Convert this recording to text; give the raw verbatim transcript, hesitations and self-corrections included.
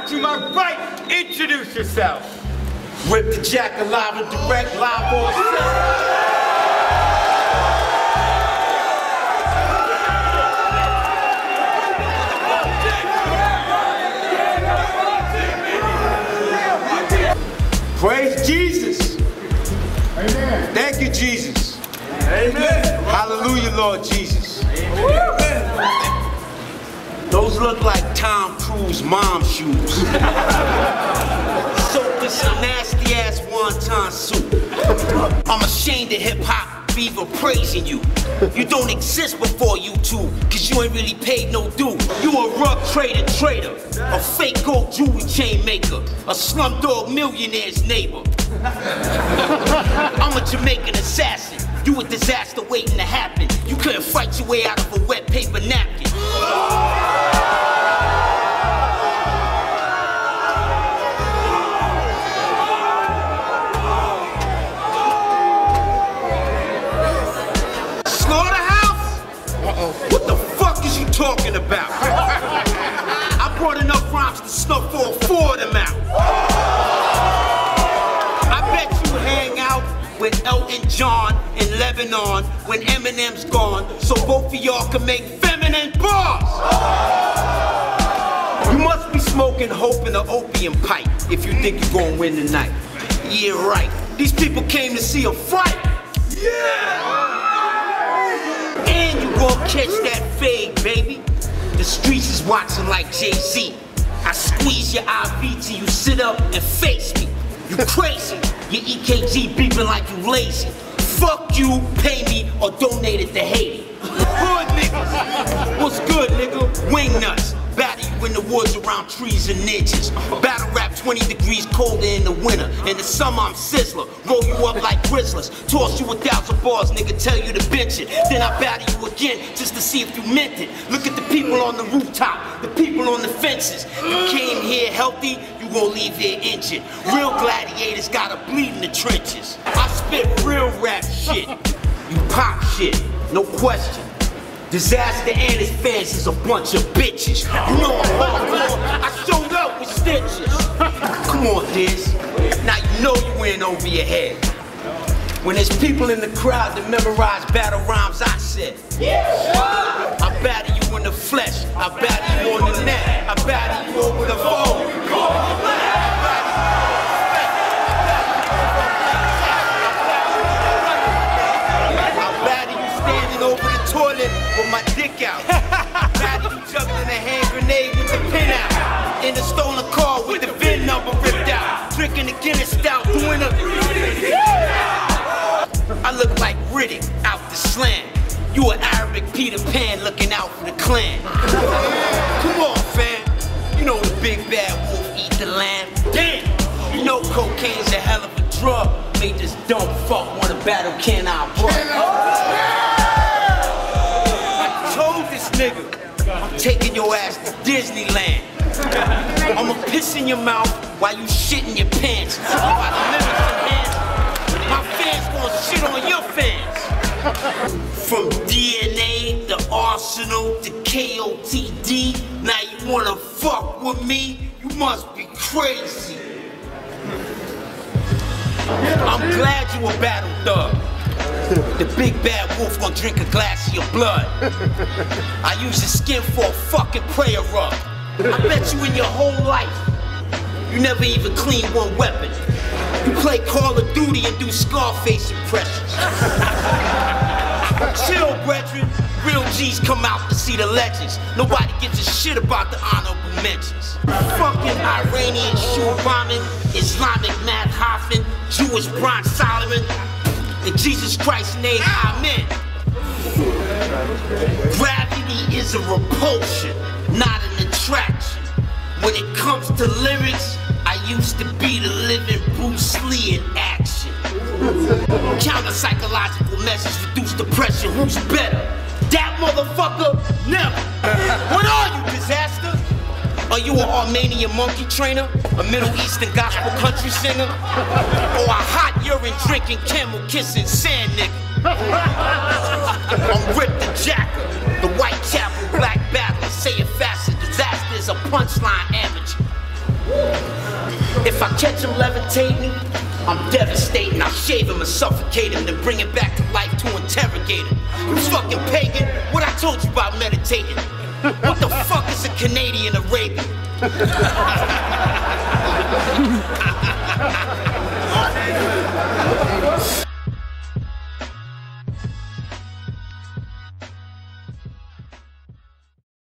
to my right, introduce yourself. Rip the Jack alive and direct, live on set. Praise Jesus. Amen. Thank you, Jesus. Amen. Hallelujah, Lord Jesus. Amen. Those look like Tom Cruise mom shoes. Soaked in some nasty ass wonton soup. I'm ashamed of hip hop fever praising you. You don't exist before YouTube, cause you ain't really paid no due. You a rug trader trader, a fake gold jewelry chain maker, a slumdog millionaire's neighbor. I'm a Jamaican assassin, you a disaster waiting to happen. You couldn't fight your way out of a wet paper napkin. What the fuck is you talking about? I brought enough rhymes to snuff all four of them out. I bet you hang out with Elton John in Lebanon when Eminem's gone, so both of y'all can make feminine bars. You must be smoking hope in the opium pipe if you think you're gonna win tonight. Yeah, right. These people came to see a fight. Yeah! And you gon' catch that fade, baby. The streets is watching like Jay-Z. I squeeze your I V till you sit up and face me. You crazy, your E K G beeping like you lazy. Fuck you, pay me, or donate it to Haiti. Good niggas. What's good, nigga? Wing nuts. Battle you in the woods around trees and ninjas. Battle rap twenty degrees colder in the winter. In the summer I'm Sizzler. Roll you up like Grizzlers. Toss you a thousand bars, nigga, tell you to bench it. Then I battle you again just to see if you meant it. Look at the people on the rooftop, the people on the fences. You came here healthy, you gon' leave here injured. Real gladiators gotta bleed in the trenches. I spit real rap shit. You pop shit, no question. Disaster and his fans is a bunch of bitches. You know I'm hardcore, I showed up with stitches. Come on, Diz. Now you know you in over your head. When there's people in the crowd that memorize battle rhymes I said. I battle you in the flesh, I battle you on the net, I battle you over the phone. Over the toilet with my dick out. Battle you juggling a hand grenade with the pin out. In a stolen car with the V I N number ripped out. Drinking the Guinness stout, doing a... I look like Riddick out the slam. You an Arabic Peter Pan looking out for the clan. Come on, fam. You know the big bad wolf eat the lamb. Damn, you know cocaine's a hell of a drug. Made this dumb fuck wanna battle Can I Bro? Nigga, I'm taking your ass to Disneyland. I'ma piss in your mouth while you shit in your pants. By the limits in hand, my fans gonna shit on your fans. From D N A to Arsenal to K O T D, now you wanna fuck with me? You must be crazy. I'm glad you a battle thug. The big bad wolf gonna drink a glass of your blood. I use your skin for a fucking prayer rug. I bet you in your whole life, you never even cleaned one weapon. You play Call of Duty and do Scarface impressions. Chill, brethren. Real G's come out to see the legends. Nobody gives a shit about the honorable mentions. Fucking Iranian shoe bombing, Islamic Matt Hoffman, Jewish Bron Solomon. In Jesus Christ's name, amen. Gravity is a repulsion, not an attraction. When it comes to lyrics, I used to be the living Bruce Lee in action. Counter psychological message, reduce depression, who's better? That motherfucker? Never. What are you, disaster? Are you an Armenian monkey trainer? A Middle Eastern gospel country singer? Or a hot urine drinking, camel kissing sand nigga? I'm Rip the Jacker, the Whitechapel black battler. Say it faster, disaster is a punchline amateur. If I catch him levitating, I'm devastating. I'll shave him and suffocate him, then bring him back to life to interrogate him. You fucking pagan, what I told you about meditating? What the fuck is a Canadian Arabian?